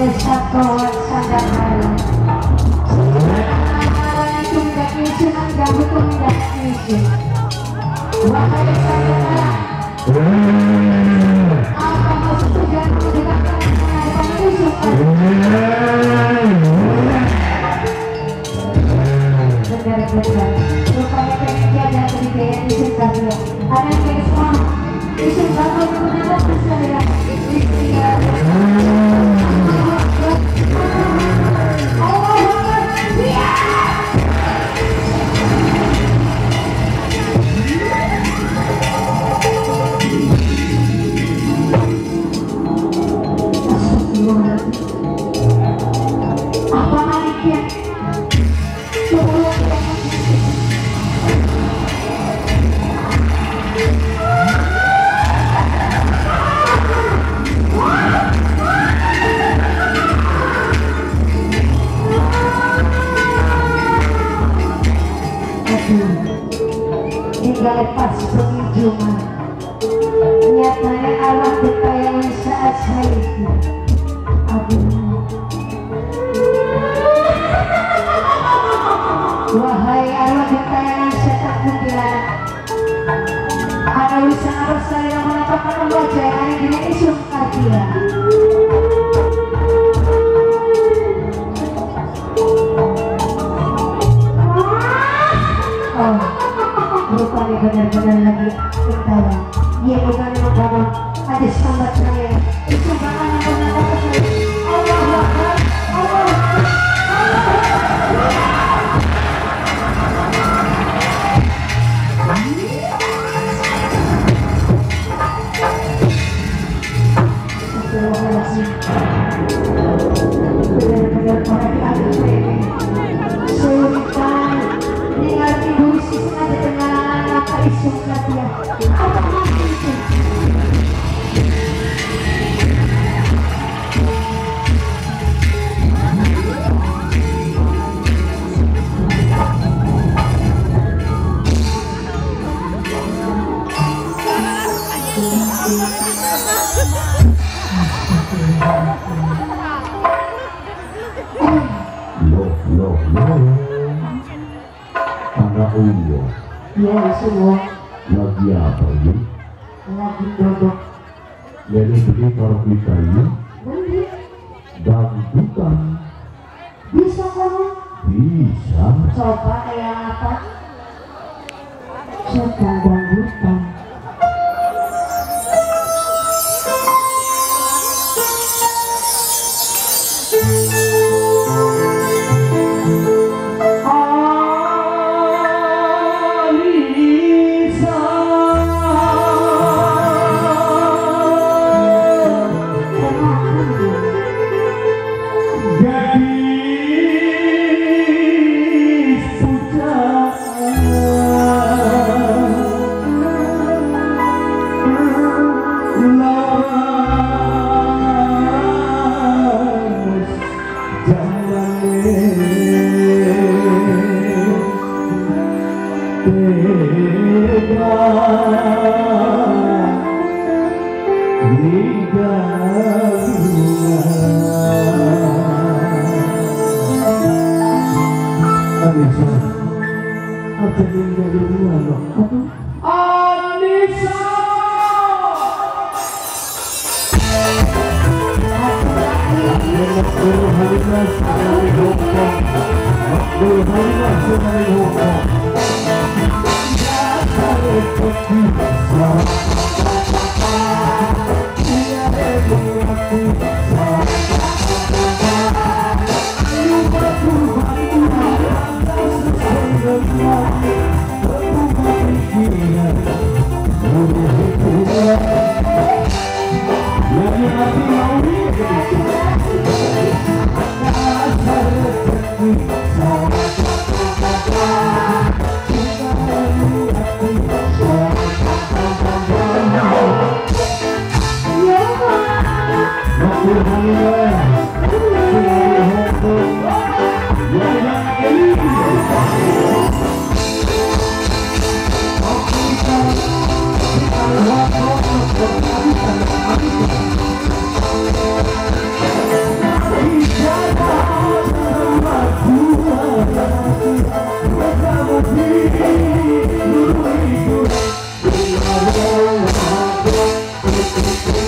desa kawan sadar hari sekarang tunggak nyusunan gabut tunggak nyusun wahai sadar apa maksud tujuan dengan pengadaan nyusunan benar-benar rupanya pengen jaga kebidayaan nyusun kalian ada yang semua nyusun bakal menggunakan kesadaran istilah hingga lepas pengunjungan nyatanya Allah bertayangan saat saya itu wahai Allah bertayangan setan kuntilanak ada wisang harus saya menetapkan wajah yang ada di isum kartia rupanya benar-benar lagi ketawa dia bukan membawa ada sambat saya itu bahkan yang menatap saya Allah Akbar Allah benar-benar para diadil saya sulitan dengan ibu sisnya di tengah isum katia apa maksud itu ya semua lagi apa ini? lagi dodok Jadi beli kalau kita ini beli dangdutan bisa kamu bisa. coba kayak apa sedang dangdutan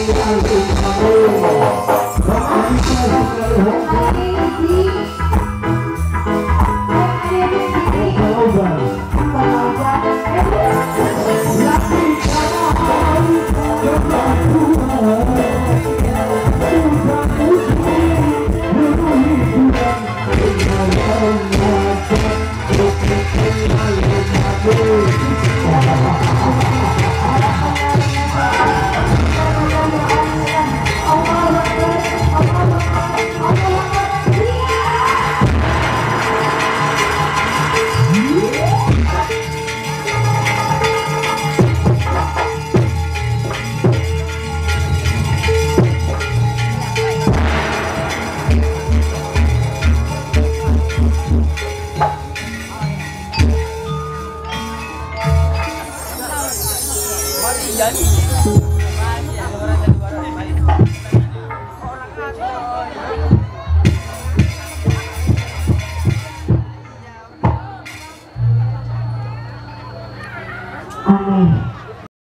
Jadi